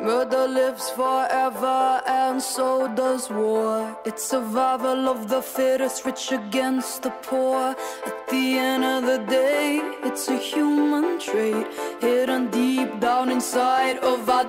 Murder lives forever and so does war. It's survival of the fittest, rich against the poor. At the end of the day, it's a human trait hidden deep down inside of our